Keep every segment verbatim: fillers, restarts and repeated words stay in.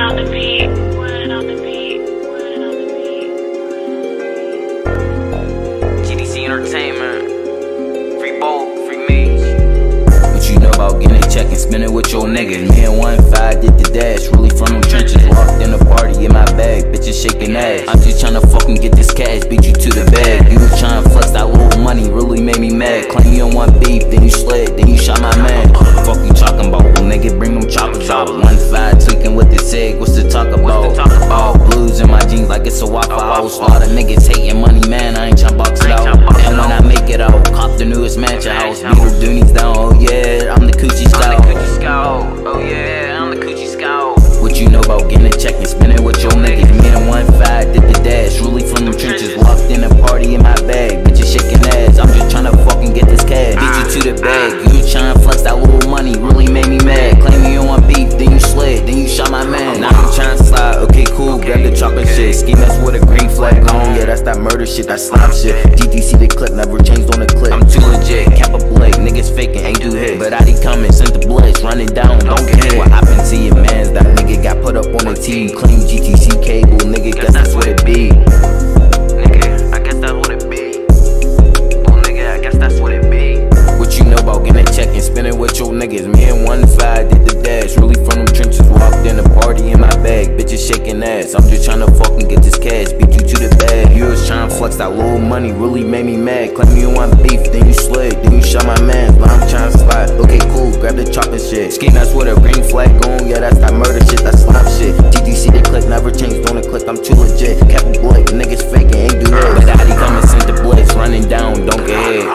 on the beat, wood on the beat, wood on the beat. G D C Entertainment, free bold, free mage. What you know about getting a check and spending with your niggas? Me and one five did the dash, really from them trenches. Walked in the party in my bag, bitches shaking ass. I'm just tryna fucking get this cash, beat you to the bag. You was tryna flex that little money, really made me mad. Claim you don't want beef, then you slid, then you shot my man. Fuck you talking about, well, nigga, bring them choppers out. One five tweaking with the sig, what's to talk about? All blues in my jeans like it's a Waffle House. A lot of niggas hating money, man, I ain't tryna box it out. And when I make it out, cop the newest mansion house. Beat her doonies down, oh yeah, I'm the coochie scout. Oh yeah, I'm the coochie scout. What you know about getting a check and spending with your niggas? Me and one five did the dash, really from them trenches. Walked in a party in my bag, bitches shaking ass. I'm just tryna fucking get this cash, beat you to the bag. You tryna flex that little money, really made me mad. Claim you don't want beef, then you slid, then you shot my man. Now I'm tryna slide, okay cool, grab the chocolate shit. Ski mask with a green flag on, yeah that's that murder shit, that slime shit. G D C the clip, never changed on the clip. I'm too legit, cap a blade, niggas faking, ain't do hit. But I be coming, sent the blitz, running down, don't get hit. What happened to your mans? That nigga got put up on the T. Clean G T C cable, nigga, guess that's what it be. Nigga, I guess that's what it be. Oh nigga, I guess that's what it be. What you know about getting a check and spending with your niggas? Me and one five did the dash, really from them trenches. Walked in the party in my bag, bitches shaking ass. I'm just tryna fucking get this cash, beat you to the bag. You was tryna flex that little money, really made me mad. Claim you want beef, then you slid, then you shot my man. But I'm tryna slide, okay cool, grab the chopping shit. Ski mask with a green flag on, yeah that's that murder shit, that slime shit. G D C the clip, never changed on the clip, I'm too legit. Captain Blake, niggas faking, ain't do that. But daddy come and send the blitz, running down, don't get hit.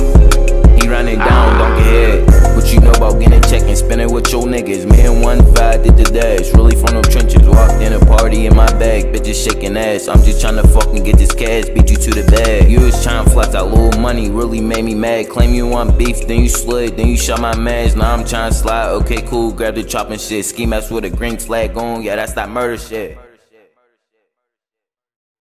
He running down, don't get hit. What you know about getting a check and spending with your niggas? Me and one five did the dash, really from them trenches. Walked in a party in my bag, bitches shaking ass. I'm just tryna fucking get this cash, beat you to the bag. You was tryna flex that little money, really made me mad. Claim you want beef, then you slid, then you shot my mans. Now I'm tryna slide, okay cool, grab the chopping shit. Ski mask with a green flag on, yeah that's that murder shit.